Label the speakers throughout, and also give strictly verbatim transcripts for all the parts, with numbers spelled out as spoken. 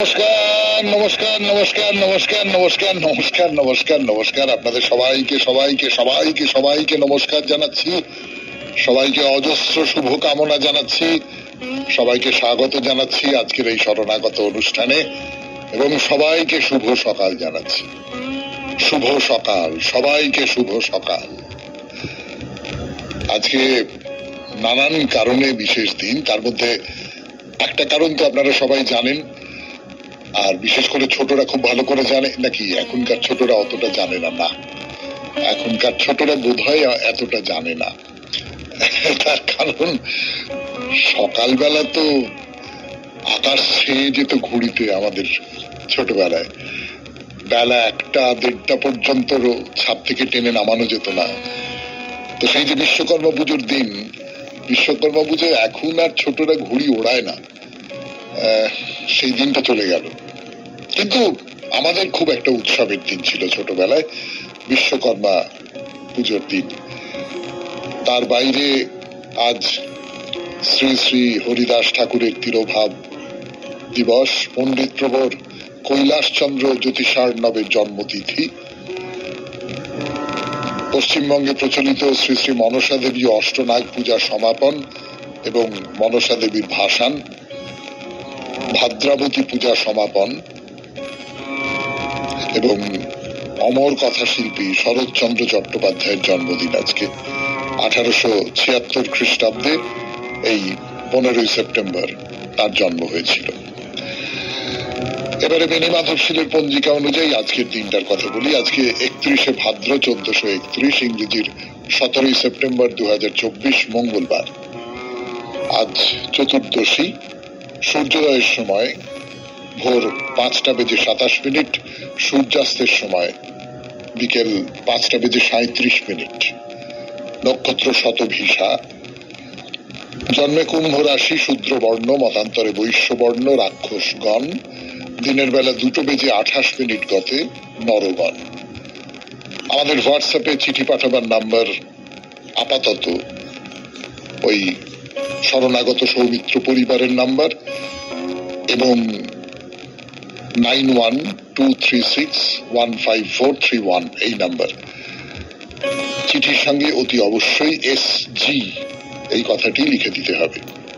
Speaker 1: নমস্কার নমস্কার নমস্কার নমস্কার নমস্কার নমস্কার নমস্কার নমস্কার আপনাদের সবাইকে সবাইকে সবাইকে সবাইকে নমস্কার জানাচ্ছি, সবাইকে অজস্র শুভ কামনা জানাচ্ছি, সবাইকে স্বাগত জানাচ্ছি আজকের এই শরণাগত অনুষ্ঠানে এবং সবাইকে শুভ সকাল জানাচ্ছি। শুভ সকাল, সবাইকে শুভ সকাল। আজকে নানান কারণে বিশেষ দিন, তার মধ্যে একটা কারণ তো আপনারা সবাই জানেন, আর বিশেষ করে ছোটরা খুব ভালো করে জানে, নাকি এখনকার ছোটরা অতটা জানে না? না, এখনকার ছোটরা বোধহয় এতটা জানে না। তার কারণ সকালবেলা তো আকাশ ছেয়ে যেত ঘুড়িতে আমাদের ছোটবেলায়, বেলা একটা দেড়টা পর্যন্ত ছাদ থেকে টেনে নামানো যেত না। তো সেই যে বিশ্বকর্মা পুজোর দিন, বিশ্বকর্মা পুজো এখন আর ছোটরা ঘুড়ি ওড়ায় না, সেই দিনটা চলে গেল। কিন্তু আমাদের খুব একটা উৎসবের দিন ছিল ছোটবেলায়, বিশ্বকর্মা পুজোর দিন। তার বাইরে আজ শ্রী শ্রী হরিদাস ঠাকুরের তিরোভাব দিবস, পণ্ডিত প্রবর কৈলাসচন্দ্র জ্যোতিষার্ণবের জন্মতিথি, পশ্চিমবঙ্গে প্রচলিত শ্রী শ্রী মনসা দেবী অষ্টনাগ পূজার সমাপন এবং মনসা দেবীর ভাসান, ভাদ্রাবতী পূজা সমাপন এবং অমর কথা শিল্পী শরৎচন্দ্র চট্টোপাধ্যায়ের জন্মদিন আজকে। আঠারোশো ছিয়াত্তর খ্রিস্টাব্দে এই পনেরোই সেপ্টেম্বর তার জন্ম হয়েছিল। এবারে বেনি মাধবশীলের পঞ্জিকা অনুযায়ী আজকের দিনটার কথা বলি। আজকে একত্রিশে ভাদ্র চোদ্দশো একত্রিশ, ইংরেজির সতেরোই সেপ্টেম্বর দু হাজার চব্বিশ, মঙ্গলবার। আজ চতুর্দশী। সূর্যোদয়ের সময় ভোর পাঁচটা বেজে সাতাশ মিনিট, সূর্যাস্তের সময় বিকেল পাঁচটা বেজে সাঁত্রিশ মিনিট। নক্ষত্র শতভিসা। জন্মে কুম্ভ রাশি, শূদ্র বর্ণ, মতান্তরে বৈশ্য বর্ণ, রাক্ষসগণ। দিনের বেলা দুটো বেজে আঠাশ মিনিট গতে নরগণ। আমাদের হোয়াটসঅ্যাপে চিঠি পাঠাবার নাম্বার আপাতত ওই শরণাগত সৌমিত্র পরিবারের নাম্বার এবং nine one two three six one five four three one, এই নাম্বার। চিঠির সঙ্গে অতি অবশ্যই এস জি এই কথাটি লিখে দিতে হবে।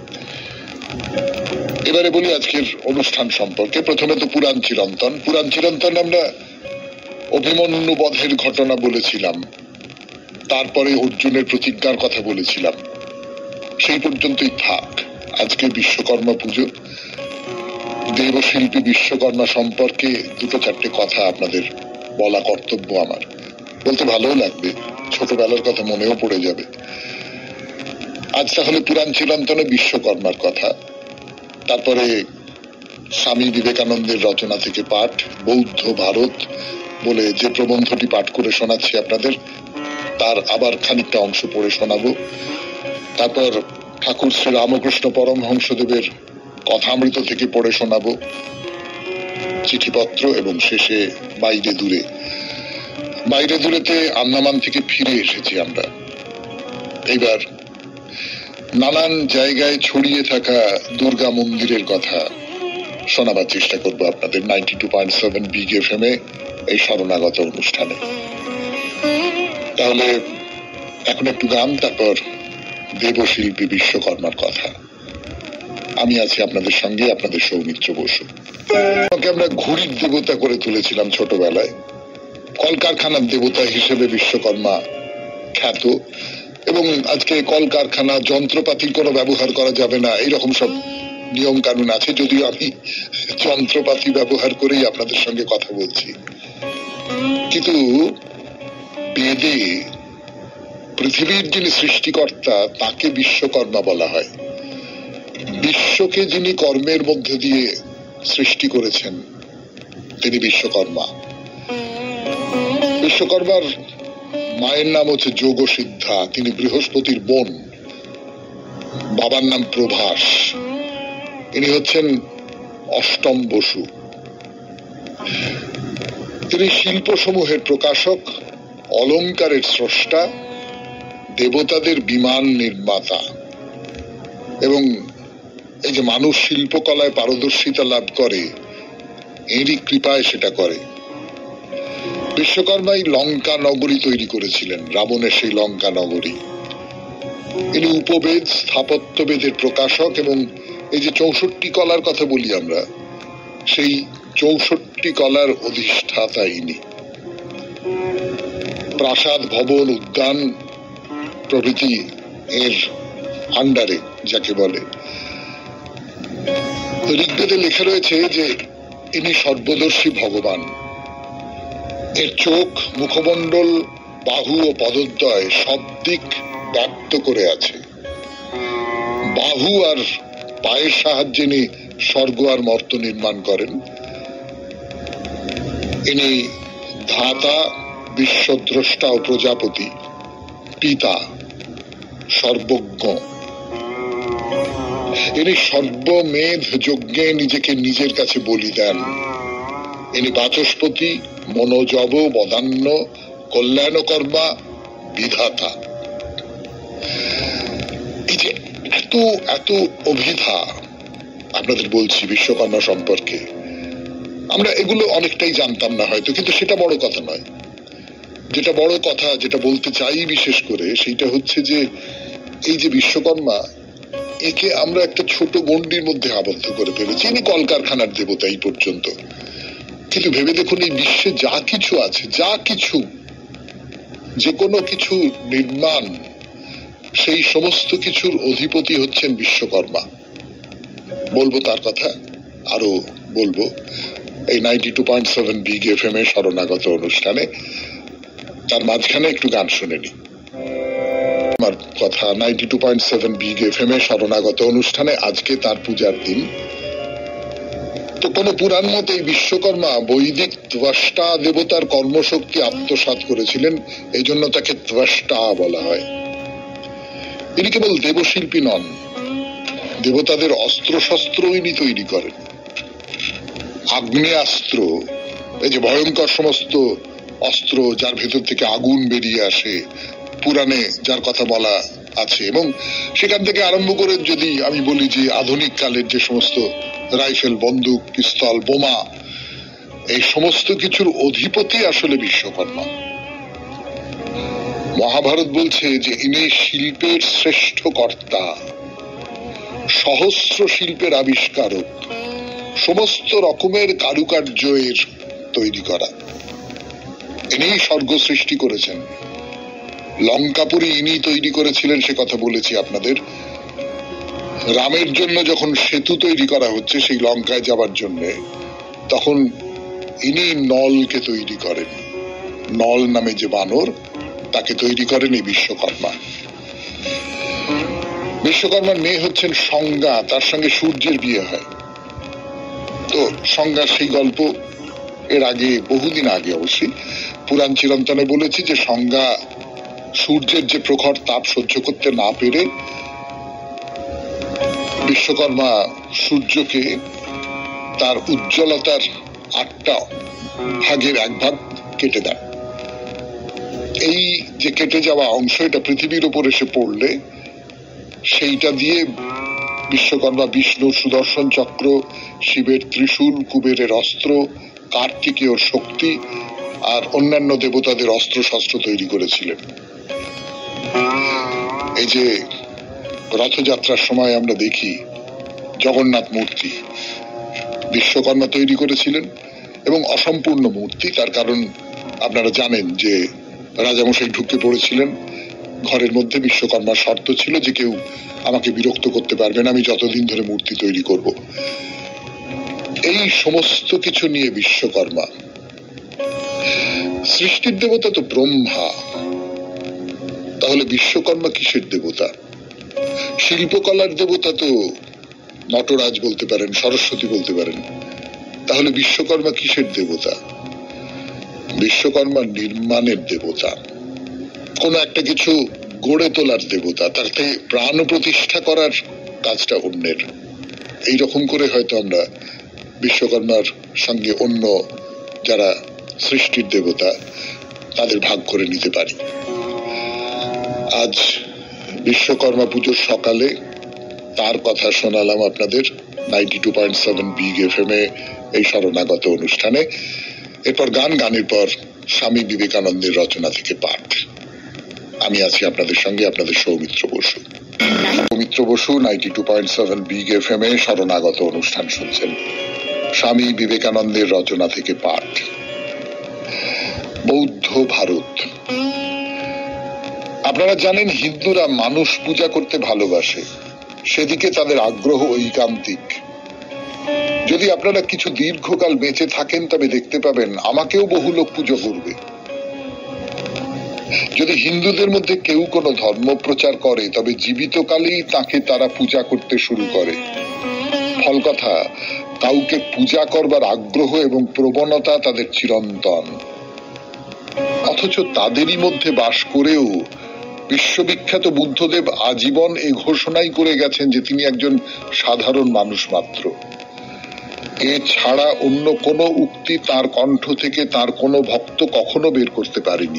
Speaker 1: এবারে বলি আজকের অনুষ্ঠান সম্পর্কে। প্রথমে তো পুরাণ চিরন্তন। পুরাণ চিরন্তন আমরা অভিমন্যু বধের ঘটনা বলেছিলাম, তারপরে অর্জুনের প্রতিজ্ঞার কথা বলেছিলাম, সেই পর্যন্তই থাক। আজকে বিশ্বকর্মা পুজো, দেবশিল্পী বিশ্বকর্মা সম্পর্কে দুটো চারটে কথা আপনাদের বলা কর্তব্য আমার। বলতে ভালোও লাগবে, ছোটবেলার কথা মনেও পড়ে যাবে। আজ তাহলে পুরাণ চিরন্তনে বিশ্বকর্মার কথা, তারপরে স্বামী বিবেকানন্দের রচনা থেকে পাঠ, বৌদ্ধ ভারত বলে যে প্রবন্ধটি পাঠ করে শোনাচ্ছি আপনাদের, তার আবার খানিকটা অংশ পড়ে শোনাবো। তারপর ঠাকুর শ্রী রামকৃষ্ণ পরমহংসদেবের কথামৃত থেকে পড়ে শোনাবো চিঠিপত্র, এবং শেষে বাইরে দূরে। বাইরে দূরেতে আন্দামান থেকে ফিরে এসেছি আমরা। এইবার নানান জায়গায় ছড়িয়ে থাকা দুর্গা মন্দিরের কথা শোনাবার চেষ্টা করবো আপনাদের ninety two point seven big F M এ এই শরণাগত অনুষ্ঠানে। তাহলে এখন একটু গান, তারপর দেবশিল্পী বিশ্বকর্মার কথা। আমি আছি আপনাদের সঙ্গে, আপনাদের সৌমিত্র বসু। আমরা ঘুড়ির দেবতা করে তুলেছিলাম ছোটবেলায়, কলকারখানার দেবতা হিসেবে বিশ্বকর্মা খ্যাত, এবং আজকে কলকারখানা যন্ত্রপাতির কোনো ব্যবহার করা যাবে না, এইরকম সব নিয়ম কানুন আছে, যদিও আমি যন্ত্রপাতি ব্যবহার করেই আপনাদের সঙ্গে কথা বলছি। কিন্তু বেদে পৃথিবীর যিনি সৃষ্টিকর্তা তাকে বিশ্বকর্মা বলা হয়। বিশ্বকে যিনি কর্মের মধ্যে দিয়ে সৃষ্টি করেছেন তিনি বিশ্বকর্মা। বিশ্বকর্মার মায়ের নাম হচ্ছে যোগ সিদ্ধা, তিনি বৃহস্পতির বোন। বাবার নাম প্রভাস, ইনি হচ্ছেন অষ্টম বসু। তিনি শিল্প সমূহের প্রকাশক, অলঙ্কারের স্রষ্টা, দেবতাদের বিমান নির্মাতা, এবং এই যে মানুষ শিল্পকলায় পারদর্শিতা লাভ করে এরই কৃপায় সেটা করে। বিশ্বকর্মাই লঙ্কা নগরী তৈরি করেছিলেন, রাবণের সেই লঙ্কা নগরী। ইনি উপবেদ, স্থাপত্যবেদের প্রকাশক এবং এই যে চৌষট্টি কলার কথা বলি আমরা, সেই চৌষট্টি কলার অধিষ্ঠাতা ইনি। প্রাসাদ, ভবন, উদ্যান প্রভৃতি এর আন্ডারে যাকে বলে। ঋগ্বেদে লেখা রয়েছে যে ইনি সর্বদর্শী ভগবান। এর চোখ, মুখমণ্ডল, বাহু ও পদদ্বয় সব দিক ব্যাপ্ত করে আছে। বাহু আর পায়ের সাহায্যে ইনি স্বর্গ আর মর্ত নির্মাণ করেন। ইনি ধাতা, বিশ্বদ্রষ্টা ও প্রজাপতি, পিতা, সর্বজ্ঞ। ইনি সর্বমেধ যজ্ঞে নিজেকে নিজের কাছে বলি দেন। ইনি বাচস্পতি, মনোজব, বদান্য, কল্যাণকর্মা, বিধাতা। এই যে এত এত অভিধা আপনাদের বলছি বিশ্বকর্মা সম্পর্কে, আমরা এগুলো অনেকটাই জানতাম না হয়তো, কিন্তু সেটা বড় কথা নয়। যেটা বড় কথা, যেটা বলতে চাই বিশেষ করে, সেইটা হচ্ছে যে এই যে বিশ্বকর্মা, একে আমরা একটা ছোট গণ্ডির মধ্যে আবদ্ধ করে ফেলেছি। ইনি কলকারখানার দেবতা এই পর্যন্ত, কিন্তু ভেবে দেখুন এই বিশ্বে যা কিছু আছে, যা কিছু, যে কোনো কিছু নির্মাণ, সেই সমস্ত কিছুর অধিপতি হচ্ছেন বিশ্বকর্মা। বলবো তার কথা, আরো বলবো এই ninety two point seven big F M এর শরণাগত অনুষ্ঠানে। তার মাঝখানে একটু গান শুনে নি। আমার কথা, ninety two point seven big F M এর শরণাগত অনুষ্ঠানে আজকে তার পূজার দিন। তো কোন পুরাণ মতে বিশ্বকর্মা বৈদিক ত্বষ্টা দেবতার কর্মশক্তি আত্মসাৎ করেছিলেন, এই জন্য তাকে ত্বষ্টা বলা হয়। ইনি কেবল দেবশিল্পী নন, দেবতাদের অস্ত্র শস্ত্র ইনি তৈরি করেন। আগ্নেয়াস্ত্র, এই যে ভয়ঙ্কর সমস্ত অস্ত্র যার ভেতর থেকে আগুন বেরিয়ে আসে, পুরাণে যার কথা বলা আছে, এবং সেখান থেকে আরম্ভ করে যদি আমি বলি যে আধুনিক কালের যে সমস্ত রাইফেল, বন্দুক, পিস্তল, বোমা, এই সমস্ত কিছুর অধিপতি আসলে বিশ্বকর্মা। মহাভারত বলছে যে ইনি শিল্পের শ্রেষ্ঠ কর্তা, সহস্র শিল্পের আবিষ্কারক, সমস্ত রকমের কারুকার্য এর তৈরি করা। ইনি স্বর্গ সৃষ্টি করেছেন। লঙ্কাপুরী ইনি তৈরি করেছিলেন, সে কথা বলেছি আপনাদের। রামের জন্য যখন সেতু তৈরি করা হচ্ছে সেই লঙ্কায় যাবার জন্য, তখন ইনি নলকে তৈরি করেন। নল নামে যে বানর, তাকে তৈরি করেন এই বিশ্বকর্মা। বিশ্বকর্মার মেয়ে হচ্ছেন সংজ্ঞা, তার সঙ্গে সূর্যের বিয়ে হয়। তো সংজ্ঞার সেই গল্প এর আগে, বহুদিন আগে অবশ্যই পুরাণ চিরন্তনে বলেছি যে সংজ্ঞা সূর্যের যে প্রখর তাপ সহ্য করতে না পেরে বিশ্বকর্মা সূর্যকে তার উজ্জ্বলতার আটটা ভাগের এক ভাগ কেটে দেন। এই যে কেটে যাওয়া অংশ, এটা পৃথিবীর উপর এসে পড়লে সেইটা দিয়ে বিশ্বকর্মা বিষ্ণুর সুদর্শন চক্র, শিবের ত্রিশূল, কুবেরের অস্ত্র, কার্তিকেয় শক্তি আর অন্যান্য দেবতাদের অস্ত্র শস্ত্র তৈরি করেছিলেন। এই যে রথযাত্রার সময় আমরা দেখি জগন্নাথ মূর্তি, বিশ্বকর্মা তৈরি করেছিলেন, এবং অসম্পূর্ণ মূর্তি। তার কারণ আপনারা জানেন যে রাজামশাই ঢুকে পড়েছিলেন ঘরের মধ্যে। বিশ্বকর্মার শর্ত ছিল যে কেউ আমাকে বিরক্ত করতে পারবে না, আমি যতদিন ধরে মূর্তি তৈরি করব। এই সমস্ত কিছু নিয়ে বিশ্বকর্মা। সৃষ্টির দেবতা তো ব্রহ্মা, তাহলে বিশ্বকর্মা কিসের দেবতা? শিল্পকলার দেবতা তো নটরাজ বলতে পারেন, সরস্বতী বলতে পারেন, তাহলে বিশ্বকর্মা কিসের দেবতা? বিশ্বকর্মা নির্মাণের দেবতা, কোন একটা কিছু গড়ে তোলার দেবতা, তার থেকে প্রাণ প্রতিষ্ঠা করার কাজটা অন্যের। এইরকম করে হয়তো আমরা বিশ্বকর্মার সঙ্গে অন্য যারা সৃষ্টির দেবতা তাদের ভাগ করে নিতে পারি। আজ বিশ্বকর্মা পুজোর সকালে তার কথা শোনালাম আপনাদের ninety two point seven big F M এ এই শরণাগত অনুষ্ঠানে। এরপর গান, গানের পর স্বামী বিবেকানন্দের রচনা থেকে পাঠ। আমি আছি আপনাদের সঙ্গে, আপনাদের Soumitra Basu. Soumitra Basu ninety two point seven big F M এ শরণাগত অনুষ্ঠান শুনছেন। স্বামী বিবেকানন্দের রচনা থেকে পাঠ। বৌদ্ধ ভারত। আপনারা জানেন, হিন্দুরা মানুষ পূজা করতে ভালোবাসে, সেদিকে তাদের আগ্রহ ঐকান্তিক। যদি আপনারা কিছু দীর্ঘকাল বেঁচে থাকেন তবে দেখতে পাবেন আমাকেও বহু লোক পুজো করবে। যদি হিন্দুদের মধ্যে কেউ কোনো ধর্ম প্রচার করে তবে জীবিতকালেই তাকে তারা পূজা করতে শুরু করে। ফল কথা, কাউকে পূজা করবার আগ্রহ এবং প্রবণতা তাদের চিরন্তন। অথচ তাদেরই মধ্যে বাস করেও বিশ্ববিখ্যাত বুদ্ধদেব আজীবন এই ঘোষণাই করে গেছেন যে তিনি একজন সাধারণ মানুষ মাত্র। এ ছাড়া অন্য কোনো উক্তি তার কণ্ঠ থেকে তার কোনো ভক্ত কখনো বের করতে পারেনি।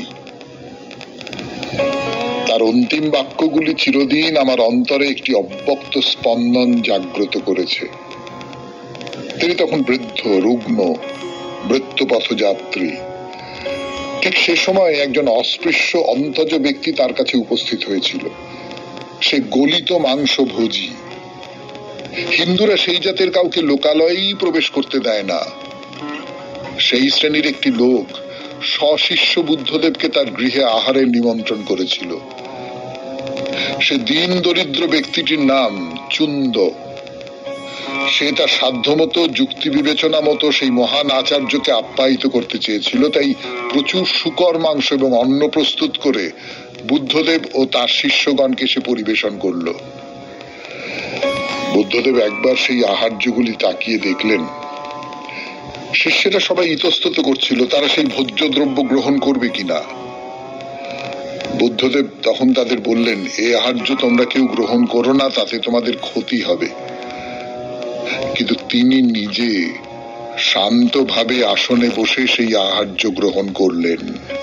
Speaker 1: তার অন্তিম বাক্যগুলি চিরদিন আমার অন্তরে একটি অব্যক্ত স্পন্দন জাগ্রত করেছে। তিনি তখন বৃদ্ধ, রুগ্ন, মৃত্যুপথযাত্রী। ঠিক সে সময় একজন অস্পৃশ্য অন্তজ ব্যক্তি তার কাছে উপস্থিত হয়েছিল। সে গলিত মাংস ভোজি। হিন্দুরা সেই জাতের কাউকে লোকালয়েই প্রবেশ করতে দেয় না। সেই শ্রেণীর একটি লোক সশিষ্য বুদ্ধদেবকে তার গৃহে আহারের নিমন্ত্রণ করেছিল। সে দীন দরিদ্র ব্যক্তিটির নাম চুন্দ। সে তার সাধ্যমতো, যুক্তি বিবেচনা মতো সেই মহান আচার্যকে আপ্যায়িত করতে চেয়েছিল। তাই প্রচুর শূকর মাংস এবং অন্ন প্রস্তুত করে বুদ্ধদেব ও তার শিষ্যগণকে সে পরিবেশন করল। বুদ্ধদেব একবার সেই আহার্যগুলি তাকিয়ে দেখলেন। শিষ্যেরা সবাই ইতস্তত করছিল তারা সেই ভোজ্য দ্রব্য গ্রহণ করবে কিনা। বুদ্ধদেব তখন তাদের বললেন, এ আহার্য তোমরা কেউ গ্রহণ করো না, তাতে তোমাদের ক্ষতি হবে। কিন্তু তিনি নিজে শান্তভাবে আসনে বসে সেই আহার্য গ্রহণ করলেন।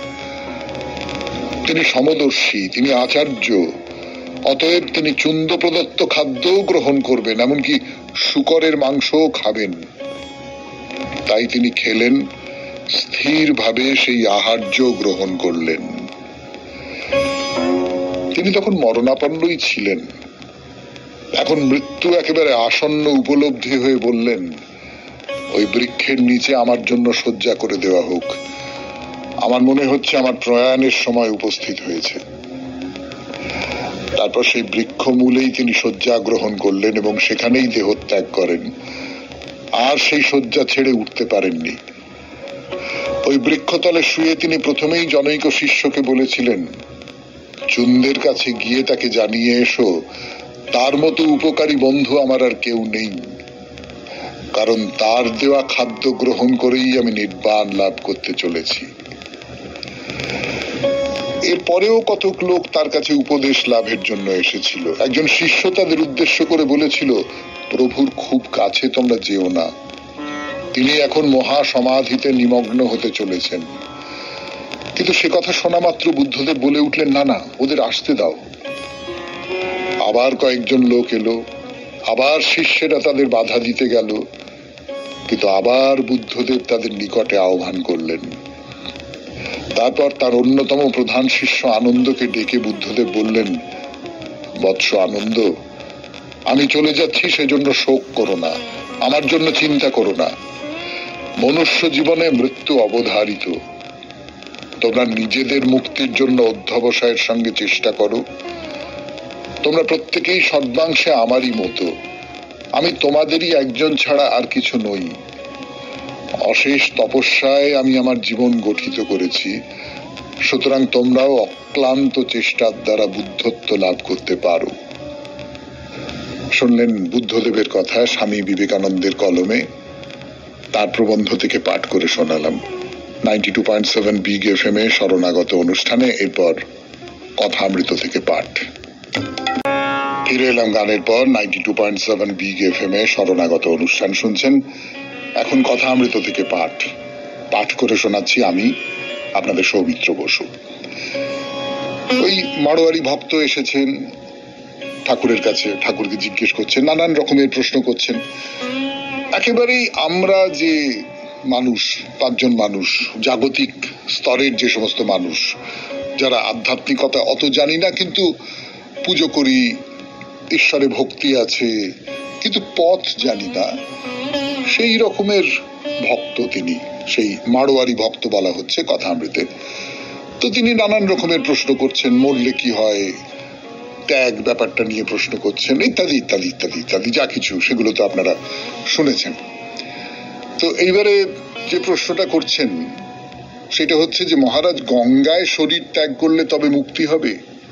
Speaker 1: তিনি সমদর্শী, তিনি আচার্য, অতএব তিনি চুন্দ প্রদত্ত খাদ্যও গ্রহণ করবেন, এমনকি শূকরের মাংসও খাবেন। তাই তিনি খেলেন, স্থিরভাবে সেই আহার্য গ্রহণ করলেন। তিনি তখন মরণাপন্নই ছিলেন। এখন মৃত্যু একেবারে আসন্ন উপলব্ধি হয়ে বললেন, ওই বৃক্ষের নিচে আমার জন্য শয্যা করে দেওয়া হোক। আমার মনে হচ্ছে আমার প্রয়াণের সময় উপস্থিত হয়েছে। তারপর সেই বৃক্ষ মূলেই তিনি শয্যা গ্রহণ করলেন এবং সেখানেই দেহত্যাগ করেন। আর সেই শয্যা ছেড়ে উঠতে পারেননি। ওই বৃক্ষতলে শুয়ে তিনি প্রথমেই জনৈক শিষ্যকে বলেছিলেন, চুন্দের কাছে গিয়ে তাকে জানিয়ে এসো তার মতো উপকারী বন্ধু আমার আর কেউ নেই, কারণ তার দেওয়া খাদ্য গ্রহণ করেই আমি নির্বাণ লাভ করতে চলেছি। এরপরেও কতক লোক তার কাছে উপদেশ লাভের জন্য এসেছিল। একজন শিষ্য তাদের উদ্দেশ্য করে বলেছিল, প্রভুর খুব কাছে তোমরা যেও না, তিনি এখন মহা সমাধিতে নিমগ্ন হতে চলেছেন। কিন্তু সে কথা শোনা মাত্র বুদ্ধদেব বলে উঠলেন, না না, ওদের আসতে দাও। আবার কয়েকজন লোক এলো, আবার শিষ্যেরা তাদের বাধা দিতে গেল, কিন্তু আবার বুদ্ধদেব তাদের নিকটে আহ্বান করলেন। তারপর তার অন্যতম প্রধান শিষ্য আনন্দকে ডেকে বুদ্ধদেব বললেন, বৎস আনন্দ, আমি চলে যাচ্ছি, সেজন্য শোক করো না, আমার জন্য চিন্তা করো না। মনুষ্য জীবনে মৃত্যু অবধারিত। তোমরা নিজেদের মুক্তির জন্য অধ্যবসায়ের সঙ্গে চেষ্টা করো। তোমরা প্রত্যেকেই সর্বাংশে আমারই মতো। আমি তোমাদেরই একজন ছাড়া আর কিছু নই। অশেষ তপস্যায় আমি আমার জীবন গঠিত করেছি, সুতরাং তোমরাও অক্লান্ত চেষ্টার দ্বারা বুদ্ধত্ব লাভ করতে পারো। শুনলেন বুদ্ধদেবের কথা স্বামী বিবেকানন্দের কলমে। তার প্রবন্ধ থেকে পাঠ করে শোনালাম ninety two point seven big F M এ শরণাগত অনুষ্ঠানে। এরপর কথামৃত থেকে পাঠ। ফিরে এলাম গানের পর। Ninety two point seven big F M এ শরণাগত অনুষ্ঠান শুনছেন। এখন কথামৃত থেকে পাঠ পাঠ করে শোনাচ্ছি আমি, আপনাদের সৌমিত্র বসু। ওই মারোয়ারি ভক্ত এসেছেন ঠাকুরের কাছে, ঠাকুরকে জিজ্ঞেস করছেন, নানান রকমের প্রশ্ন করছেন। একেবারেই আমরা যে মানুষ, পাঁচজন মানুষ, জাগতিক স্তরের যে সমস্ত মানুষ যারা আধ্যাত্মিকতা অত জানি না, কিন্তু পুজো করি, ঈশ্বরে ভক্তি আছে, কিন্তু পথ জানি না, সেই রকমের ভক্ত তিনি। সেই মাড়োয়ারি ভক্ত বলা হচ্ছে কথামৃতে। তো তিনি নানান রকমের প্রশ্ন করছেন, মরলে কি হয়, ত্যাগ ব্যাপারটা নিয়ে প্রশ্ন করছেন, ইত্যাদি ইত্যাদি ইত্যাদি ইত্যাদি যা কিছু, সেগুলো তো আপনারা শুনেছেন। তো এইবারে যে প্রশ্নটা করছেন সেটা হচ্ছে যে মহারাজ, গঙ্গায় শরীর ত্যাগ করলে তবে মুক্তি হবে?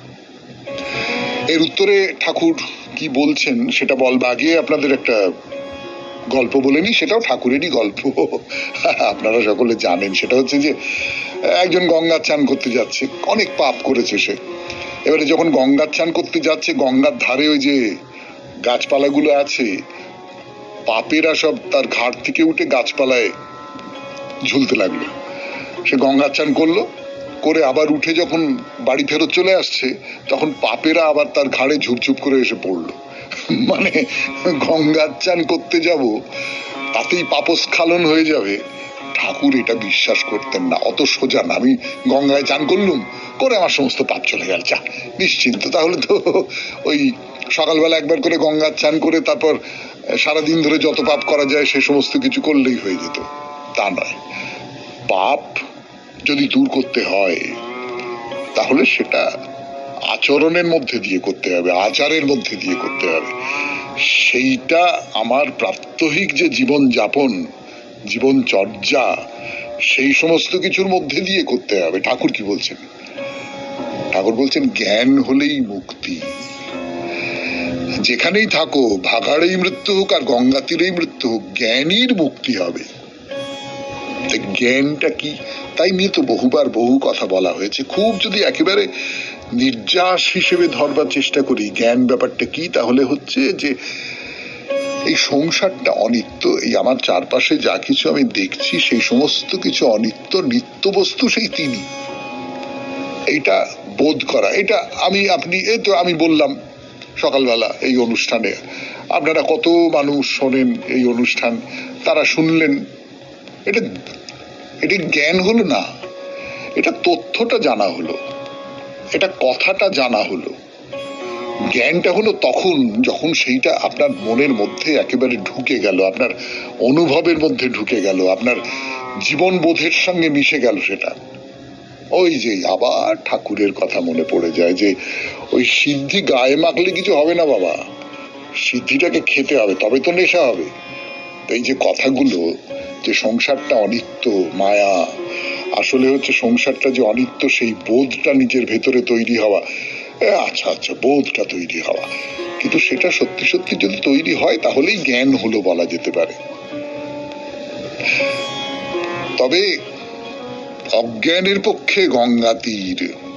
Speaker 1: এর উত্তরে ঠাকুর কি বলছেন সেটা বলবার আগে আপনাদের একটা গল্প বলে নি, সেটাও ঠাকুরেরই গল্প, আপনারা সকলে জানেন। সেটা হচ্ছে যে একজন গঙ্গা চান করতে যাচ্ছে, অনেক পাপ করেছে সে। এবারে যখন গঙ্গা চান করতে যাচ্ছে, গঙ্গার ধারে ওই যে গাছপালাগুলো আছে, পাপেরা সব তার ঘাট থেকে উঠে গাছপালায় ঝুলতে লাগলো। সে গঙ্গা চান করলো, করে আবার উঠে যখন বাড়ি ফেরত চলে আসছে, তখন পাপেরা আবার তার ঘাড়ে ঝুপঝুপ করে এসে পড়লো। মানে গঙ্গা চান করতে যাব, তাতেই পাপস্খলন হয়ে যাবে, ঠাকুর এটা বিশ্বাস করতেন না। অত সোজা না, আমি গঙ্গায় চান করলুম, করে আমার সমস্ত পাপ চলে গেল, চা নিশ্চিন্ত। তাহলে তো ওই সকালবেলা একবার করে গঙ্গা চান করে তারপর সারাদিন ধরে যত পাপ করা যায় সে সমস্ত কিছু করলেই হয়ে যেত। তা নয়, পাপ যদি দূর করতে হয় তাহলে সেটা আচরণের মধ্যে দিয়ে করতে হবে, আচারের মধ্যে দিয়ে করতে হবে। সেইটা আমার প্রাত্যহিক যে জীবন যাপন, জীবন চর্যা, সেই সমস্ত কিছুর মধ্যে দিয়ে করতে হবে। ঠাকুর কি বলছেন? ঠাকুর বলছেন জ্ঞান হলেই মুক্তি। যেখানেই থাকো, ভাগাড়েই মৃত্যু হোক আর গঙ্গা তীরেই মৃত্যু হোক, জ্ঞানীর মুক্তি হবে। জ্ঞানটা কি, তাই নিয়ে তো বহুবার বহু কথা বলা হয়েছে। খুব যদি একেবারে নির্যাস হিসেবে ধরবার চেষ্টা করি জ্ঞান ব্যাপারটা কি, তাহলে হচ্ছে যে এই সংসারটা অনিত্য। এই আমার চারপাশে যা কিছু আমি দেখছি সেই সমস্ত কিছু অনিত্য, নিত্য বস্তু সেই তিনি। এইটা বোধ করা, এটা আমি আপনি, এই তো আমি বললাম সকালবেলা এই অনুষ্ঠানে, আপনারা কত মানুষ শোনেন এই অনুষ্ঠান, তারা শুনলেন, এটা এটা জ্ঞান হলো না, এটা তথ্যটা জানা হলো, এটা কথাটা জানা হলো। জ্ঞানটা হলো তখন যখন সেইটা আপনার মনের মধ্যে একেবারে ঢুকে গেল, আপনার অনুভবের মধ্যে ঢুকে গেল, আপনার জীবন বোধের সঙ্গে মিশে গেল সেটা। ওই যে আবার ঠাকুরের কথা মনে পড়ে যায় যে ওই সিদ্ধি গায়ে মাখলে কিছু হবে না বাবা, সিদ্ধিটাকে খেতে হবে, তবে তো নেশা হবে। এই যে কথাগুলো, যে সংসারটা অনিত্য, মায়া, আসলে হচ্ছে সংসারটা যে অনিত্য সেই বোধটা নিজের ভেতরে তৈরি হওয়া। আচ্ছা আচ্ছা, বোধটা তৈরি হওয়া, কিন্তু সেটা সত্যি সত্যি যদি তৈরি হয় তাহলেই জ্ঞান হলো বলা যেতে পারে। তবে অজ্ঞানের পক্ষে গঙ্গা তীর।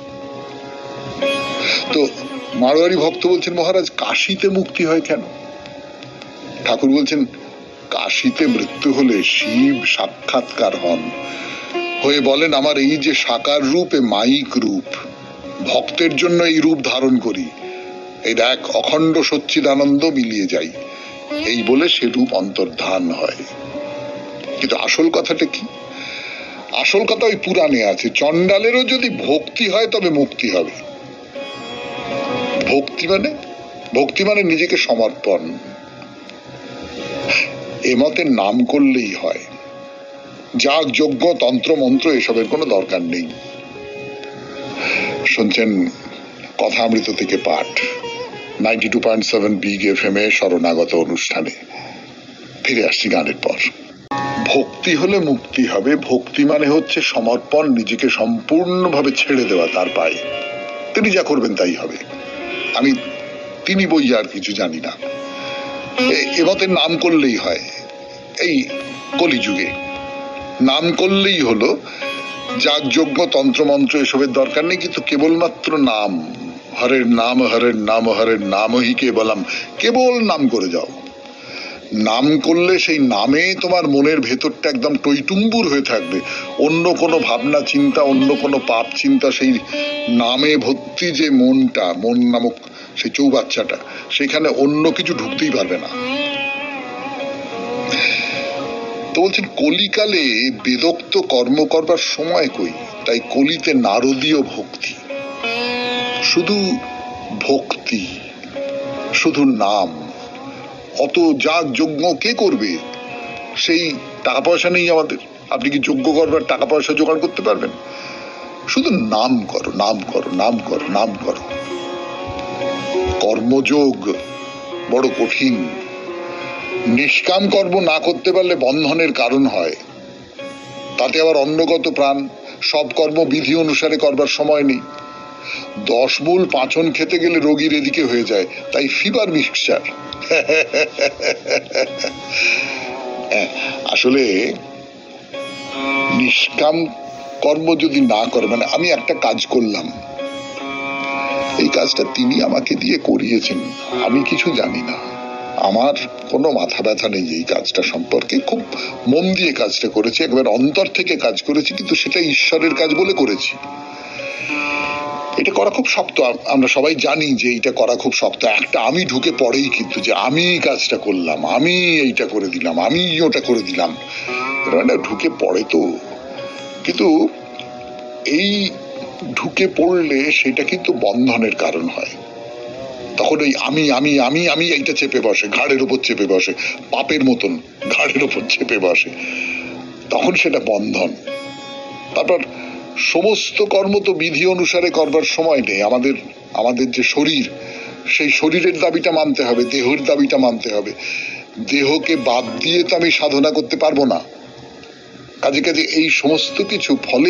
Speaker 1: তো মারোয়ারি ভক্ত বলছেন মহারাজ, কাশিতে মুক্তি হয় কেন? ঠাকুর বলছেন কাশিতে মৃত্যু হলে শিব সাক্ষাৎকার হন, হয়ে বলেন আমার এই যে সাকার রূপ, এ মাইক রূপ, ভক্তের জন্য এই রূপ ধারণ করি, এই দেখ অখণ্ড সচ্চিদানন্দ মিলিয়ে যাই, এই বলে সে রূপ অন্তর্ধান হয়। কিন্তু আসল কথাটা কি? আসল কথা ওই পুরাণে আছে, চণ্ডালেরও যদি ভক্তি হয় তবে মুক্তি হবে। ভক্তি মানে ভক্তি মানে নিজেকে সমর্পণ, এমতের নাম করলেই হয়। যাগ যজ্ঞ তন্ত্র মন্ত্র এসবের কোনো দরকার নেই। শুনছেন কথামৃত থেকে পাঠ, ninety two point seven big F M এ শরণাগত অনুষ্ঠানে। ফিরে আসছি গানের পর। ভক্তি হলে মুক্তি হবে, ভক্তি মানে হচ্ছে সমর্পণ, নিজেকে সম্পূর্ণভাবে ছেড়ে দেওয়া তার পায়ে। তিনি যা করবেন তাই হবে, আমি তিনি বই আর কিছু জানি না। এমতের নাম করলেই হয়। এই কলিযুগে নাম করলেই হলো, যাগ যজ্ঞ তন্ত্র মন্ত্র এসবের দরকার নেই, কিন্তু কেবলমাত্র নাম, হরের নাম হরের নাম হরের নাম হি কেবলম, কেবল নাম করে যাও। নাম করলে সেই নামে তোমার মনের ভেতরটা একদম টইটুম্বুর হয়ে থাকবে, অন্য কোনো ভাবনা চিন্তা, অন্য কোনো পাপ চিন্তা, সেই নামে ভর্তি যে মনটা, মন নামক সেই চৌবাচ্চাটা, সেখানে অন্য কিছু ঢুকতেই পারবে না। তো বলছেন কলিকালে বেদোক্ত কর্ম করবার সময় কই, তাই কলিতে নারদীয় ভক্তি, শুধু ভক্তি, শুধু নাম। অত যাগ যজ্ঞ কে করবে? সেই টাকা পয়সা নেই আমাদের। আপনি কি যজ্ঞ করবার টাকা পয়সা জোগাড় করতে পারবেন? শুধু নাম করো, নাম করো, নাম করো, নাম করো। কর্মযোগ বড় কঠিন। নিষ্কাম কর্ম না করতে পারলে বন্ধনের কারণ হয়। তাতে আবার অন্নগত প্রাণ, সব কর্ম বিধি অনুসারে করবার সময় নেই। দশ মূল পাঁচন খেতে গেলে রোগীর এদিকে হয়ে যায়, তাই ফিবার মিক্সচার। আসলে নিষ্কাম কর্ম যদি না করে, মানে আমি একটা কাজ করলাম, এই কাজটা তিনি আমাকে দিয়ে করিয়েছেন, আমি কিছু জানি না, আমার কোনো মাথা ব্যথা নেই এই কাজটা সম্পর্কে, খুব মন দিয়ে কাজটা করেছি, একবার অন্তর থেকে কাজ করেছি, কিন্তু সেটা ঈশ্বরের কাজ বলে করেছি। এটা করা খুব শক্ত, আমরা সবাই জানি যে এটা করা খুব শক্ত। একটা আমি ঢুকে পড়েই কিন্তু যে আমি কাজটা করলাম, আমি এইটা করে দিলাম, আমি ওটা করে দিলাম, এটা ঢুকে পড়ে। তো কিন্তু এই ঢুকে পড়লে সেটা কিন্তু বন্ধনের কারণ হয়। তখন ওই আমি আমি আমি আমি এইটা চেপে বসে, ঘাড়ের উপর চেপে বসে, পাপের মতন ঘাড়ের উপর চেপে বসে, তখন সেটা বন্ধন। তারপর সমস্ত কর্ম তো বিধি অনুসারে করবার সময় নেই। আমাদের আমাদের যে শরীর, সেই শরীরের দাবিটা মানতে হবে, দেহের দাবিটা মানতে হবে। দেহকে বাদ দিয়ে তো আমি সাধনা করতে পারবো না। কাজে কাজে এই সমস্ত কিছু ফলে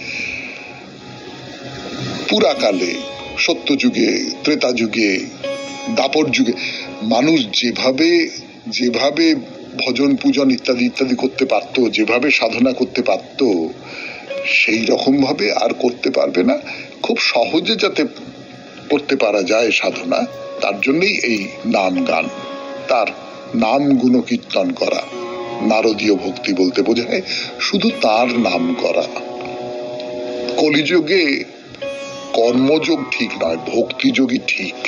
Speaker 1: পুরাকালে, সত্য যুগে, ত্রেতা যুগে, দাপর যুগে মানুষ যেভাবে যেভাবে ভজন পূজন ইত্যাদি ইত্যাদি করতে পারতো, যেভাবে সাধনা করতে পারতো, সেই রকম ভাবে আর করতে পারবে না। খুব সহজে যাতে করতে পারা যায় সাধনা, তার জন্যই এই নাম গান, তার নাম গুণ কীর্তন করা। নারদীয় ভক্তি বলতে বোঝায় শুধু তার নাম করা। কলিযুগে কর্মযোগ ঠিক নয়, ভক্তিযোগই ঠিক।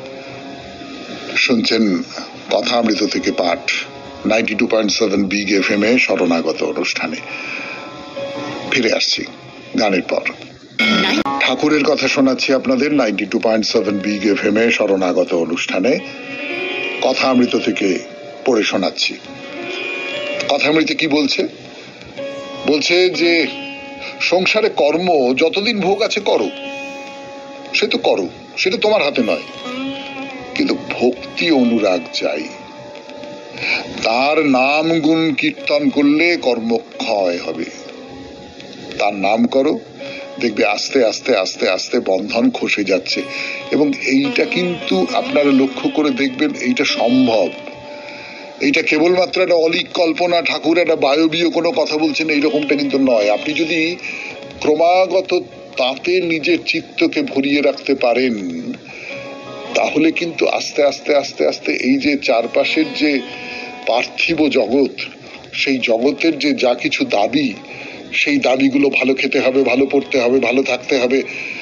Speaker 1: শুনছেন কথামৃত থেকে পাঠ, ninety two point seven big F M এ শরণাগত অনুষ্ঠানে। ফিরে আসছি গানের পর। ঠাকুরের কথা শোনাচ্ছি আপনাদের ninety two point seven big F M এ শরণাগত অনুষ্ঠানে। কথামৃত থেকে পড়ে শোনাচ্ছি। কথামৃতে কি বলছে? বলছে যে সংসারে কর্ম যতদিন ভোগ আছে করো, সে তো করো, সেটা তোমার হাতে নয়, কিন্তু ভক্তি অনুরাগ চাই। তার নাম গুণ কীর্তন করলে কর্মক্ষয় হবে। তার নাম করো, দেখবে আস্তে আস্তে আস্তে আস্তে বন্ধন খসে যাচ্ছে। এবং এইটা কিন্তু আপনারা লক্ষ্য করে দেখবেন, এইটা সম্ভব। এইটা কেবলমাত্র একটা অলিক কল্পনা, ঠাকুর একটা বায়বীয় কোনো কথা বলছেন এইরকমটা কিন্তু নয়। আপনি যদি ক্রমাগত তাতে নিজের চিত্তকে ভরিয়ে রাখতে পারেন, তাহলে কিন্তু আস্তে আস্তে আস্তে আস্তে এই যে চারপাশের যে পার্থিব জগৎ, সেই জগতের যে যা কিছু দাবি, সেই দাবিগুলো ভালো খেতে হবে, ভালো পড়তে হবে, ভালো থাকতে হবে,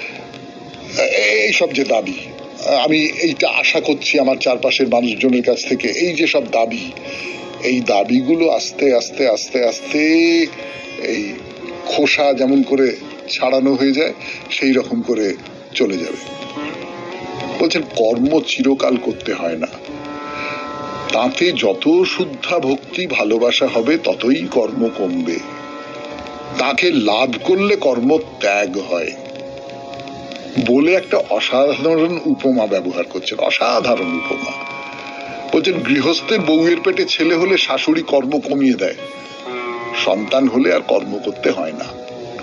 Speaker 1: এইসব যে দাবি, আমি এইটা আশা করছি আমার চারপাশের মানুষজনের কাছ থেকে, এই যে সব দাবি, এই দাবিগুলো আস্তে আস্তে আস্তে আস্তে এই খোসা যেমন করে ছাড়ানো হয়ে যায়, সেই রকম করে চলে যাবে। বলছেন কর্ম চিরকাল করতে হয় না, তাতে যত শুদ্ধা ভক্তি ভালোবাসা হবে ততই কর্ম কমবে। তাকে লাভ করলে কর্ম ত্যাগ হয় বলে একটা অসাধারণ উপমা ব্যবহার করছেন, অসাধারণ উপমা। বলছেন গৃহস্থের বউয়ের পেটে ছেলে হলে শাশুড়ি কর্ম কমিয়ে দেয়, সন্তান হলে আর কর্ম করতে হয় না।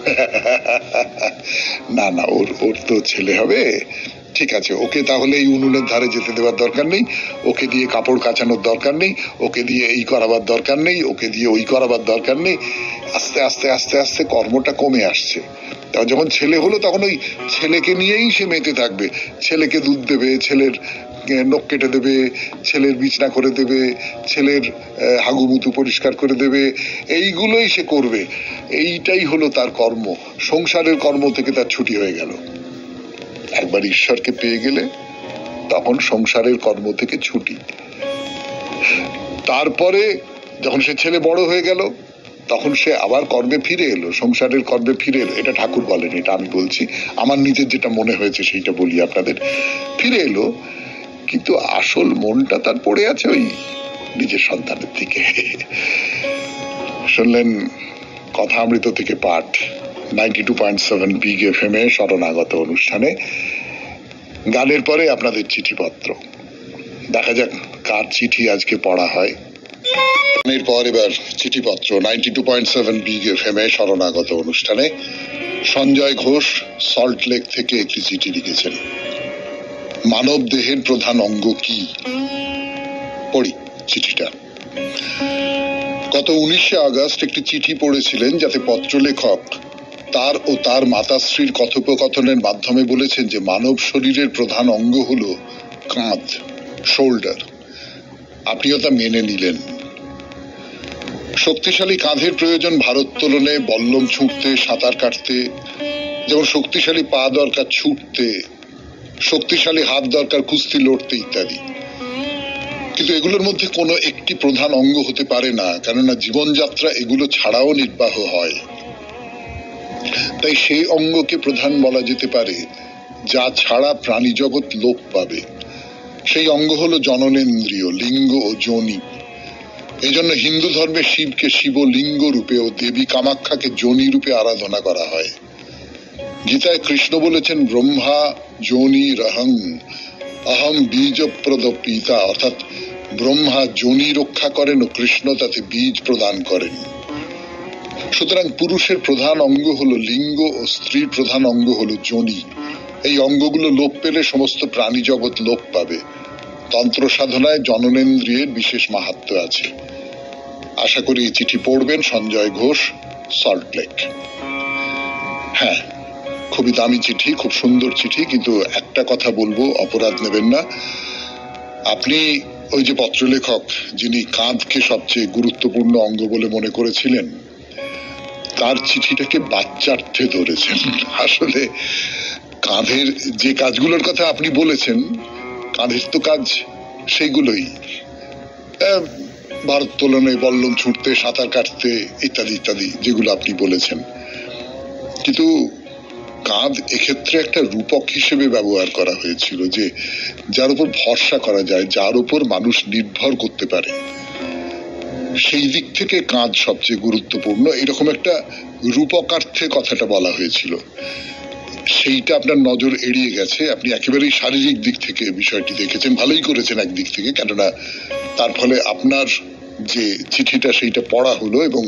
Speaker 1: না না, ওর ওর তো ছেলে হবে, ঠিক আছে, ওকে তাহলে এই উনুনের ধারে যেতে দেওয়ার দরকার নেই, ওকে দিয়ে কাপড় কাচানোর দরকার নেই, ওকে দিয়ে এই করাবার দরকার নেই, ওকে দিয়ে ওই করাবার দরকার নেই। আস্তে আস্তে আস্তে আস্তে কর্মটা কমে আসছে। যখন ছেলে হলো তখন ওই ছেলেকে নিয়েই সে মেতে থাকবে। ছেলেকে দুধ দেবে, ছেলের নখ কেটে দেবে, ছেলের বিছনা করে দেবে, ছেলের হাগুমুতু পরিষ্কার করে দেবে, এইগুলোই সে করবে। এইটাই হলো তার কর্ম। সংসারের কর্ম থেকে তার ছুটি হয়ে গেল। একবার ঈশ্বরকে পেয়ে গেলে তখন সংসারের কর্ম থেকে ছুটি। তারপরে যখন সে ছেলে বড় হয়ে গেল, তখন সে আবার কর্মে ফিরে এলো, সংসারের কর্মে ফিরে এলো। এটা ঠাকুর বলেন, এটা আমি বলছি, আমার নিজের যেটা মনে হয়েছে সেইটা বলি আপনাদের। ফিরে এলো, কিন্তু আসল মনটা তার পড়ে আছে ওই নিজের সন্তানের দিকে। শুনলেন কথা অমৃত থেকে পাঠ, ninety two point seven big F M এ শরণাগত অনুষ্ঠানে। গানের পরে আপনাদের চিঠিপত্র, দেখা যাক কার চিঠি আজকে পড়া হয়। গানের পর এবার চিঠিপত্র, ninety two point seven big F M এ শরণাগত অনুষ্ঠানে। সঞ্জয় ঘোষ সল্ট লেক থেকে একটি চিঠি লিখেছেন। মানব দেহের প্রধান অঙ্গ কি? পড়ি চিঠিটা। গত উনিশে আগস্ট একটি চিঠি পড়েছিলেন, যাতে পত্রলেখক তার ও তার মাতাশ্রীর কথোপকথনের মাধ্যমে বলেছেন যে মানব শরীরের প্রধান অঙ্গ হল কাঁধ, শোল্ডার। আপনিও তা মেনে নিলেন। শক্তিশালী কাঁধের প্রয়োজন ভারোত্তোলনে, বল্লম ছুঁড়তে, সাঁতার কাটতে। যেমন শক্তিশালী পা দরকার ছুটতে, শক্তিশালী হাত দরকার কুস্তি লড়তে ইত্যাদি। কিন্তু এগুলোর মধ্যে কোনো একটি প্রধান অঙ্গ হতে পারে না, কেননা জীবনযাত্রা এগুলো ছাড়াও নির্বাহ হয়। তাই সেই অঙ্গকে প্রধান বলা যেতে পারে যা ছাড়া প্রাণী জগৎ লোপ পাবে। সেই অঙ্গ হলো জননেন্দ্রিয়, লিঙ্গ ও যোনি। এই জন্য হিন্দু ধর্মে শিবকে শিবলিঙ্গ রূপে ও দেবী কামাখ্যাকে যোনি রূপে আরাধনা করা হয়। গীতায় কৃষ্ণ বলেছেন ব্রহ্মা যোনি রহং অহম বীজপ্রদ পিতা, অর্থাৎ ব্রহ্মা যোনি রক্ষা করেন ও কৃষ্ণ তাতে বীজ প্রদান করেন। সুতরাং পুরুষের প্রধান অঙ্গ হলো লিঙ্গ ও স্ত্রীর প্রধান অঙ্গ হলো যোনি। এই অঙ্গগুলো লোপ পেলে সমস্ত প্রাণী জগৎ লোপ পাবে। তন্ত্র সাধনায় জননেন্দ্রিয়ের বিশেষ মাহাত্ম্য আছে। আশা করি এই চিঠি পড়বেন সঞ্জয় ঘোষ, সল্ট লেক। হ্যাঁ, খুবই দামি চিঠি, খুব সুন্দর চিঠি, কিন্তু একটা কথা বলবো, অপরাধ নেবেন না। আপনি ওই যে পত্রলেখক যিনি কাঁধকে সবচেয়ে গুরুত্বপূর্ণ অঙ্গ বলে মনে করেছিলেন, তার চিঠিটাকে বাচ্চার্থে ধরেছেন। আসলে কাঁধের যে কাজগুলোর কথা আপনি বলেছেন, কাঁধের তো কাজ সেইগুলোই, ভারোত্তোলনে, বল্লম ছুটতে, সাঁতার কাটতে ইত্যাদি ইত্যাদি যেগুলো আপনি বলেছেন। কিন্তু কাঁধ এক্ষেত্রে একটা রূপক হিসেবে ব্যবহার করা হয়েছিল, যে যার উপর ভরসা করা যায়, যার উপর মানুষ নির্ভর করতে পারে। সেই দিক থেকে কাঁধ সবচেয়ে গুরুত্বপূর্ণ, এরকম একটা রূপকার্থে কথাটা বলা হয়েছিল। সেইটা আপনার নজর এড়িয়ে গেছে। আপনি একেবারেই শারীরিক দিক থেকে বিষয়টি দেখেছেন, ভালোই করেছেন একদিক থেকে, কেননা তার ফলে আপনার যে চিঠিটা সেইটা পড়া হলো, এবং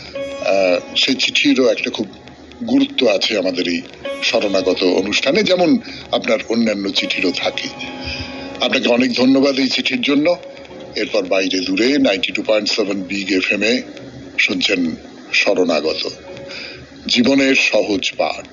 Speaker 1: সেই চিঠিরও একটা খুব গুরুত্ব আছে আমাদের এই শরণাগত অনুষ্ঠানে, যেমন আপনার অন্যান্য চিঠিরও থাকে। আপনাকে অনেক ধন্যবাদ এই চিঠির জন্য। এরপর বাইরে দূরে ninety two point seven big F M এ শুনছেন শরণাগত, জীবনের সহজ পাঠ।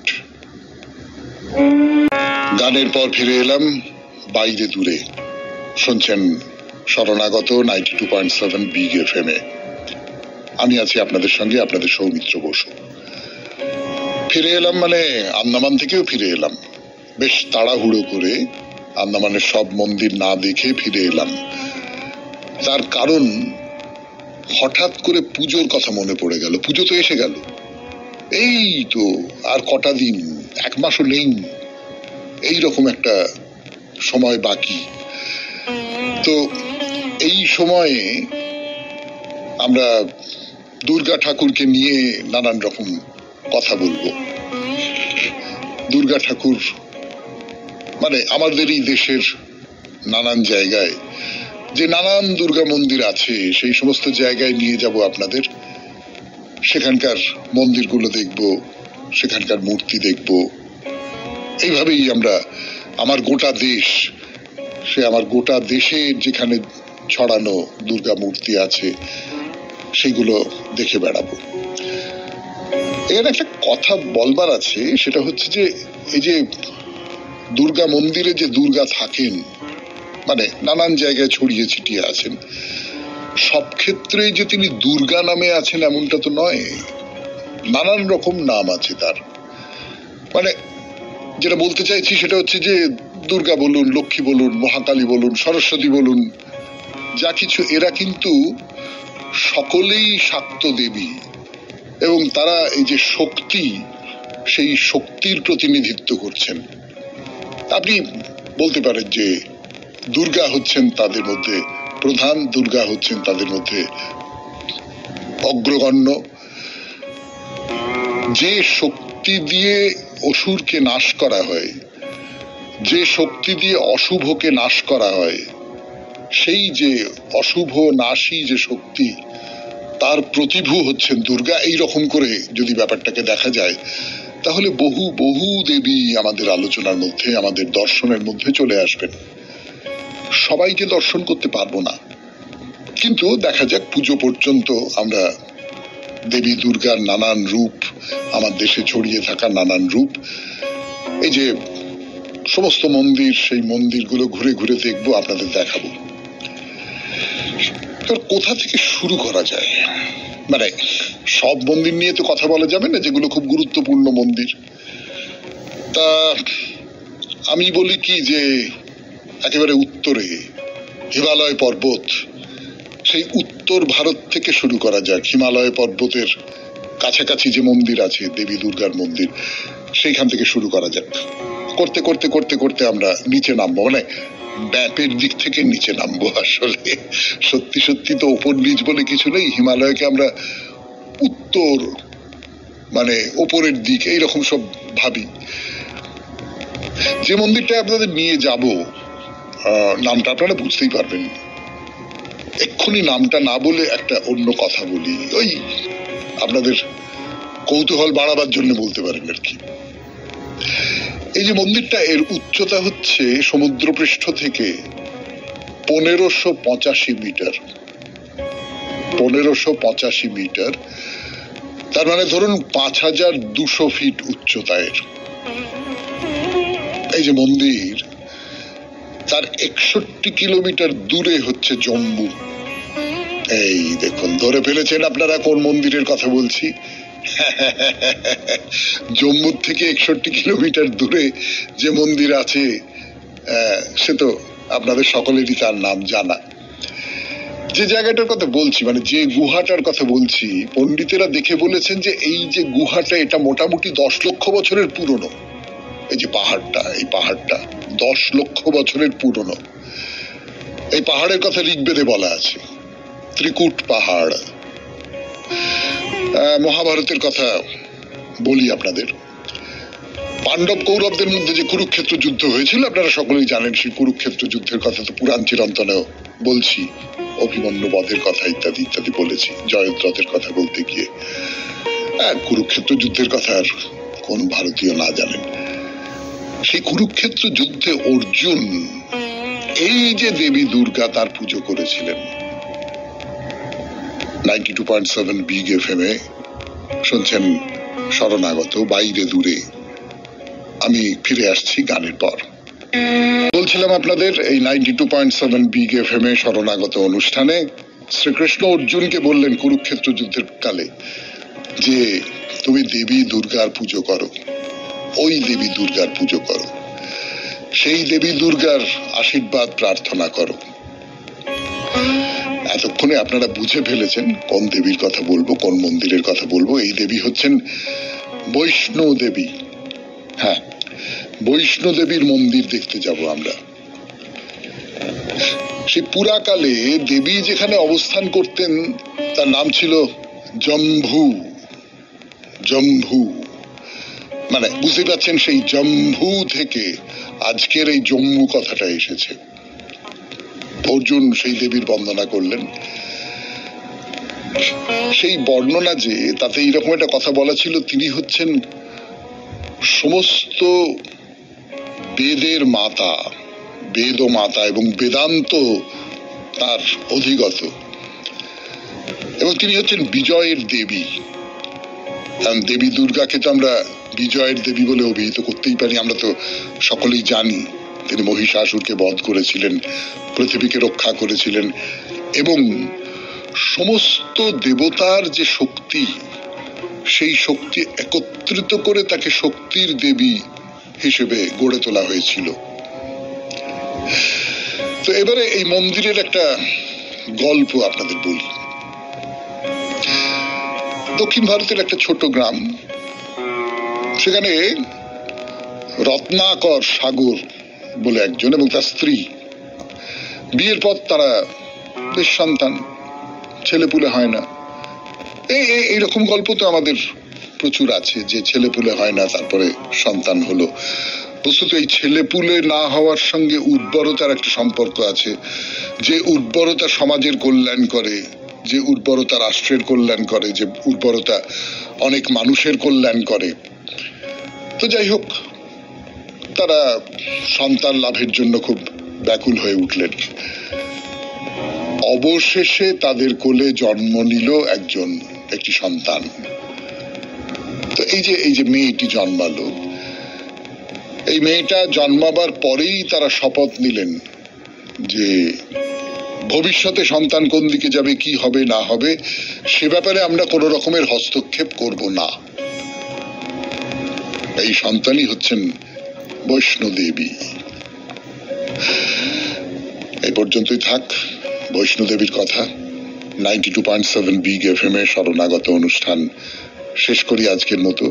Speaker 1: গানের পর ফিরে এলাম বাইরে দূরে, শুনছেন শরণাগত ninety two point seven big F M এ। আমি আছি আপনাদের সঙ্গে, আপনাদের সৌমিত্র বসু। ফিরে এলাম মানে আন্দামান থেকেও ফিরে এলাম, বেশ তাড়াহুড়ো করে। আন্দামানের সব মন্দির না দেখে ফিরে এলাম। তার কারণ হঠাৎ করে পুজোর কথা মনে পড়ে গেল। পুজো তো এসে গেল, এই তো আর কটা দিন, এক মাসও নেই, এইরকম একটা সময় বাকি। তো এই সময়ে আমরা দুর্গা ঠাকুরকে নিয়ে নানান রকম কথা বলবো। দুর্গা ঠাকুর মানে আমাদের এই দেশের নানান জায়গায় যে নানান দুর্গা মন্দির আছে, সেই সমস্ত জায়গায় নিয়ে যাব আপনাদের। সেখানকার মন্দিরগুলো দেখব, সেখানকার মূর্তি দেখব। এইভাবেই আমরা আমার গোটা দেশ, সে আমার গোটা দেশে যেখানে ছড়ানো দুর্গা মূর্তি আছে সেগুলো দেখে বেড়াবো। এর একটা কথা বলবার আছে, সেটা হচ্ছে যে এই যে দুর্গা মন্দিরে যে দুর্গা থাকেন, মানে নানান জায়গায় ছড়িয়ে ছিটিয়ে আছেন, সব ক্ষেত্রেই যে তিনি দুর্গা নামে আছেন এমনটা তো নয়। নানান রকম নাম আছে তার। মানে যেটা বলতে চাইছি সেটা হচ্ছে যে দুর্গা বলুন, লক্ষ্মী বলুন, মহাকালী বলুন, সরস্বতী বলুন, যা কিছু, এরা কিন্তু সকলেই শাক্ত দেবী। এবং তারা এই যে শক্তি, সেই শক্তির প্রতিনিধিত্ব করছেন। আপনি বলতে পারেন যে দুর্গা হচ্ছেন তাদের মধ্যে প্রধান, দুর্গা হচ্ছেন তাদের মধ্যে অগ্রগণ্য। যে শক্তি দিয়ে অসুরকে নাশ করা হয়, যে শক্তি দিয়ে অশুভকে নাশ করা হয়, সেই যে অশুভ নাশী যে শক্তি, তার প্রতিভূ হচ্ছেন দুর্গা। এই রকম করে যদি ব্যাপারটাকে দেখা যায়, তাহলে বহু বহু দেবী আমাদের আলোচনার মধ্যে, আমাদের দর্শনের মধ্যে চলে আসবেন। সবাইকে দর্শন করতে পারবো না, কিন্তু দেখা যাক পুজো পর্যন্ত আমরা দেবী দুর্গার নানান রূপ, আমার দেশে ছড়িয়ে থাকা নানান রূপ, এই যে সমস্ত মন্দির, সেই মন্দিরগুলো ঘুরে ঘুরে দেখবো, আপনাদের দেখাবো। কোথা থেকে শুরু করা যায়? মানে সব মন্দির নিয়ে তো কথা বলা যাবে না, যেগুলো খুব গুরুত্বপূর্ণ মন্দির। তা আমি বলি কি যে একেবারে উত্তরে হিমালয় পর্বত, সেই উত্তর ভারত থেকে শুরু করা যাক। হিমালয় পর্বতের কাছাকাছি যে মন্দির আছে দেবী দুর্গার মন্দির, সেইখান থেকে শুরু করা যাক। করতে করতে করতে করতে আমরা নিচে নামবো, মানে ব্যাপের দিক থেকে নিচে নামবো। আসলে সত্যি সত্যি তো ওপর নিচ বলে কিছু নেই। হিমালয়কে আমরা উত্তর, মানে ওপরের দিক, এইরকম সব ভাবি। যে মন্দিরটা আপনাদের নিয়ে যাব, নামটা আপনারা বুঝতেই পারবেন। এক্ষুনি নামটা না বলে একটা অন্য কথা বলি, ওই আপনাদের কৌতূহল বাড়াবার জন্য বলতে পারেন আর কি। এই যে মন্দিরটা, এর উচ্চতা হচ্ছে সমুদ্রপৃষ্ঠ থেকে পনেরোশো পঁচাশি মিটার। পনেরোশো পঁচাশি মিটার, তার মানে ধরুন পাঁচ হাজার দুশো ফিট উচ্চতায় এই যে মন্দির। তার একষট্টি কিলোমিটার দূরে হচ্ছে জম্মু। এই দেখুন, ধরে ফেলেছেন আপনারা কোন মন্দিরের কথা বলছি। জম্মু থেকে একষট্টি কিলোমিটার দূরে যে মন্দির আছে, সে তো আপনাদের সকলেরই তার নাম জানা। যে জায়গাটার কথা বলছি, মানে যে গুহাটার কথা বলছি, পণ্ডিতেরা দেখে বলেছেন যে এই যে গুহাটা, এটা মোটামুটি দশ লক্ষ বছরের পুরনো। এই যে পাহাড়টা, এই পাহাড়টা দশ লক্ষ বছরের পুরনো। এই পাহাড়ের কথা ঋগ্বেদে বলা আছে, ত্রিকুট পাহাড়। মহাভারতের কথা বলি আপনাদের। পাণ্ডব কৌরবদের মধ্যে যে কুরুক্ষেত্র যুদ্ধ হয়েছিল, আপনারা সকলেই জানেন। সেই কুরুক্ষেত্র যুদ্ধের কথা তো পুরাণ চিরন্তনেও বলছি, অভিমন্যু বধের কথা ইত্যাদি ইত্যাদি বলেছি, জয়দ্রথের কথা বলতে গিয়ে। হ্যাঁ, কুরুক্ষেত্র যুদ্ধের কথা আর কোন ভারতীয় না জানেন। সেই কুরুক্ষেত্র যুদ্ধে অর্জুন এই যে দেবী দুর্গা, তার পুজো করেছিলেন। Ninety two point seven big F M এ শুনছেন শরণাগত, বাইরে দূরে। আমি ফিরে আসছি গানের পর। বলছিলাম আপনাদের, এই ninety two point seven big F M এ শরণাগত অনুষ্ঠানে শ্রীকৃষ্ণ অর্জুনকে বললেন কুরুক্ষেত্র যুদ্ধের কালে যে তুমি দেবী দুর্গার পুজো করো, ওই দেবী দুর্গার পুজো করো, সেই দেবী দুর্গার আশীর্বাদ প্রার্থনা করো। এতক্ষণে আপনারা বুঝে ফেলেছেন কোন দেবীর কথা বলবো, কোন মন্দিরের কথা বলবো। এই দেবী হচ্ছেন বৈষ্ণো দেবী। হ্যাঁ, বৈষ্ণো দেবীর মন্দির দেখতে যাব আমরা। সেই পুরাকালে দেবী যেখানে অবস্থান করতেন, তার নাম ছিল জম্ভু। জম্ভু মানে বুঝতে পারছেন, সেই জম্ভু থেকে আজকের এই জম্মু কথাটা এসেছে। অর্জুন সেই দেবীর বন্দনা করলেন। সেই বর্ণনা যে, তাতে এইরকম একটা কথা বলা ছিল, তিনি হচ্ছেন সমস্ত বেদের মাতা, বেদ মাতা এবং বেদান্ত তার অধিগত, এবং তিনি হচ্ছেন বিজয়ের দেবী। কারণ দেবী দুর্গাকে তো আমরা বিজয়ের দেবী বলে অভিহিত করতেই পারি। আমরা তো সকলেই জানি তিনি মহিষাসুরকে বধ করেছিলেন, পৃথিবীকে রক্ষা করেছিলেন, এবং সমস্ত দেবতার যে শক্তি, সেই শক্তি একত্রিত করে তাকে শক্তির দেবী হিসেবে গড়ে তোলা হয়েছিল। তো এবারে এই মন্দিরের একটা গল্প আপনাদের বলি। তো দক্ষিণ ভারতের একটা ছোট গ্রাম, সেখানে রত্নাকর সাগর বলে একজন এবং তার স্ত্রী, বিয়ের পর তারা বেশ সন্তান, ছেলেপুলে হয় না। এই এইরকম গল্প তো আমাদের প্রচুর আছে, যে ছেলেপুলে হয় না তারপরে সন্তান হলো। বস্তুত এই ছেলেপুলে না হওয়ার সঙ্গে উর্বরতার একটা সম্পর্ক আছে, যে উর্বরতা সমাজের কল্যাণ করে, যে উর্বরতা রাষ্ট্রের কল্যাণ করে, যে উর্বরতা অনেক মানুষের কল্যাণ করে। তো যাই হোক, তারা সন্তান লাভের জন্য খুব ব্যাকুল হয়ে উঠলেন। অবশেষে তাদের কোলে জন্ম নিল একজন একটি সন্তান। তো এই যে এই যে মেয়েটি জন্মালো, এই মেয়েটা জন্মাবার পরেই তারা শপথ নিলেন যে ভবিষ্যতে সন্তান কোন দিকে যাবে, কি হবে না হবে, সে ব্যাপারে আমরা কোন রকমের হস্তক্ষেপ করব না। এই সন্তানই হচ্ছেন বৈষ্ণোদেবী। এই পর্যন্তই থাক বৈষ্ণোদেবীর কথা। Ninety two point seven big F M এ শরণাগত অনুষ্ঠান শেষ করি আজকের মতো।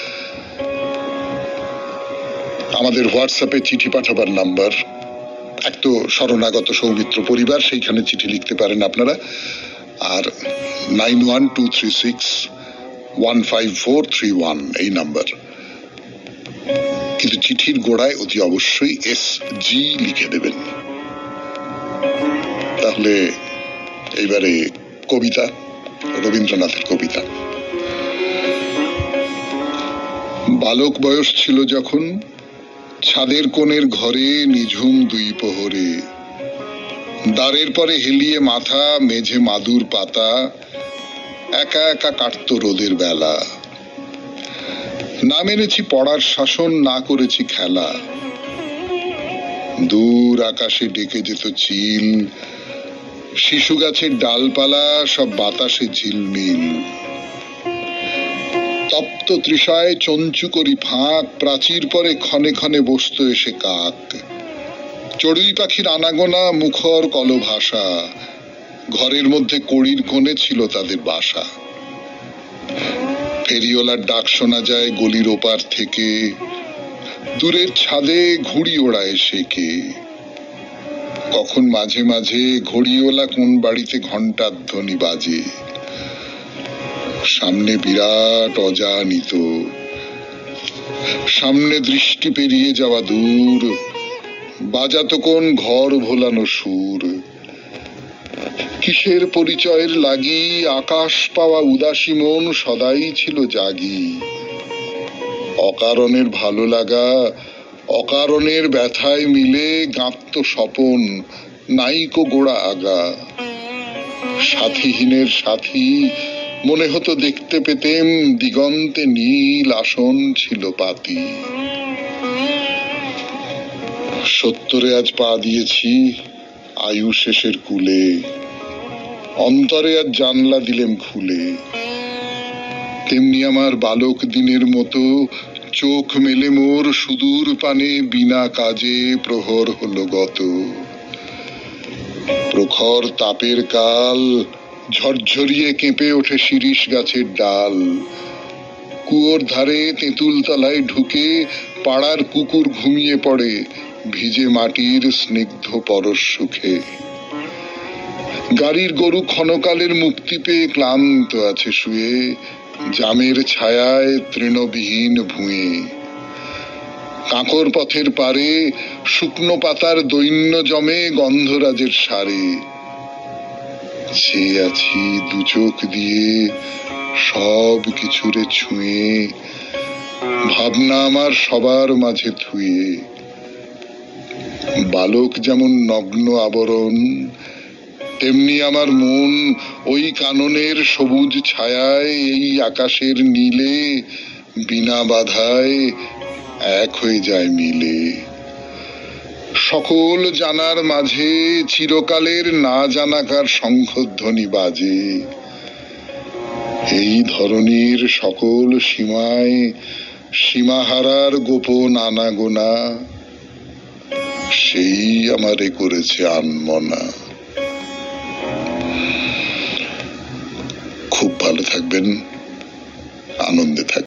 Speaker 1: আমাদের হোয়াটসঅ্যাপে চিঠি পাঠাবার নাম্বার, এক তো শরণাগত সৌমিত্র পরিবার, সেইখানে চিঠি লিখতে পারেন আপনারা, আর nine one two three six one five four three one এই নাম্বার। কিন্তু চিঠির গোড়ায় অতি অবশ্যই এস জি লিখে দেবেন। তাহলে এইবারে কবিতা, রবীন্দ্রনাথের কবিতা। বালক বয়স ছিল যখন, ছাদের কোণের ঘরে নিঝুম দুই প্রহরে, দ্বারের পরে হেলিয়ে মাথা, মেঝে মাদুর পাতা, একা একা কাটত রোদের বেলা। না মেনেছি পড়ার শাসন, না করেছি খেলা। দূর আকাশে ডেকে যেত চিল, শিশু গাছের ডালপালা সব বাতাসে ঝিলমিল। তপ্ত তৃষায় চঞ্চু করি ফাঁক, প্রাচীর পরে ক্ষণে ক্ষণে বসত এসে কাক। চড়ুই পাখির আনাগোনা, মুখর কলভাষা, ঘরের মধ্যে কড়ির কোণে ছিল তাদের বাসা। ফেরিওয়ালার ডাক শোনা যায় গলির ওপার থেকে, দূরের ছাদে ঘুড়ি ওড়ায় শেখে। কখন মাঝে মাঝে ঘড়িওয়ালা কোন বাড়িতে ঘন্টার ধ্বনি বাজে। সামনে বিরাট অজানিত, সামনে দৃষ্টি পেরিয়ে যাওয়া দূর, বাজাত কোন ঘর ভোলানো সুর। কিসের পরিচয়ের লাগি আকাশ পাওয়া উদাসী মন সদাই ছিল জাগি। অকারণের ভালো লাগা, অকারণের ব্যথায় মিলে গাঁথত স্বপন, নাইকো গোড়া আগা। সাথীহীনের সাথী মনে হতো দেখতে পেতেম, দিগন্তে নীল আসন ছিল পাতি। সত্তরে আজ পা দিয়েছি আয়ু শেষের কুলে, অন্তরে আজ জানলা দিলেম খুলে। তেমনি আমার বালক দিনের মতো চোখ মেলে মোর সুদূর পানে, বিনা কাজে প্রহর হলো গত। প্রখর তাপের কাল, ঝরঝরিয়ে কেঁপে ওঠে শিরীষ গাছের ডাল। কুয়োর ধারে তেঁতুল তলায় ঢুকে পাড়ার কুকুর ঘুমিয়ে পড়ে, ভিজে মাটির স্নিগ্ধ পরশ সুখে। গাড়ির গরু ক্ষণকালের মুক্তি পেয়ে ক্লান্ত আছে শুয়ে, জামের ছায়ায় তৃণবিহীন ভুঁয়ে। কাঁকর পথের পারে শুকনো পাতার দৈন্য জমে গন্ধরাজের সারে। চেয়ে আছি দু চোখ দিয়ে সব কিছুরে ছুঁয়ে, ভাবনা আমার সবার মাঝে থুয়ে। বালক যেমন নগ্ন আবরণ, তেমনি আমার মন ওই কাননের সবুজ ছায়ায়, এই আকাশের নীলে বিনা বাধায় এক হয়ে যায় মিলে। সকল জানার মাঝে চিরকালের না জানাকার শঙ্খধ্বনি বাজে। এই ধরনীর সকল সীমায় সীমাহারার গোপন আনাগোনা, সেই আমারে করেছে আনমনা। খুব ভালো থাকবেন, আনন্দে থাকবেন।